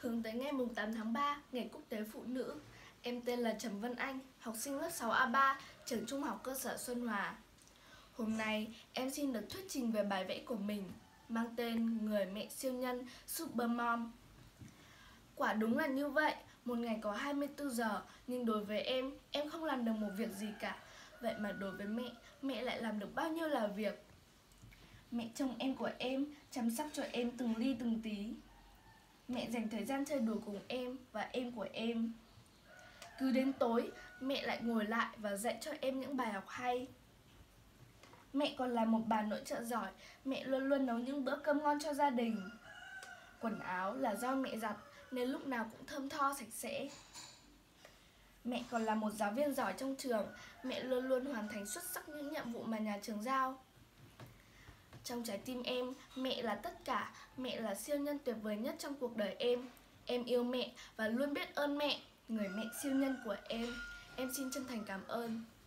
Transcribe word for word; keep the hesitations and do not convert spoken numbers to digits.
Hướng tới ngày tám tháng ba, Ngày Quốc tế Phụ nữ, em tên là Trầm Vân Anh, học sinh lớp sáu A ba, trường Trung học cơ sở Xuân Hòa. Hôm nay, em xin được thuyết trình về bài vẽ của mình, mang tên Người mẹ siêu nhân Supermom. Quả đúng là như vậy, một ngày có hai mươi tư giờ, nhưng đối với em, em không làm được một việc gì cả. Vậy mà đối với mẹ, mẹ lại làm được bao nhiêu là việc. Mẹ trông em của em, chăm sóc cho em từng ly từng tí. Mẹ dành thời gian chơi đùa cùng em và em của em. Cứ đến tối, mẹ lại ngồi lại và dạy cho em những bài học hay. Mẹ còn là một bà nội trợ giỏi, mẹ luôn luôn nấu những bữa cơm ngon cho gia đình. Quần áo là do mẹ giặt nên lúc nào cũng thơm tho sạch sẽ. Mẹ còn là một giáo viên giỏi trong trường, mẹ luôn luôn hoàn thành xuất sắc những nhiệm vụ mà nhà trường giao. Trong trái tim em, mẹ là tất cả, mẹ là siêu nhân tuyệt vời nhất trong cuộc đời em. Em yêu mẹ và luôn biết ơn mẹ, người mẹ siêu nhân của em. Em xin chân thành cảm ơn.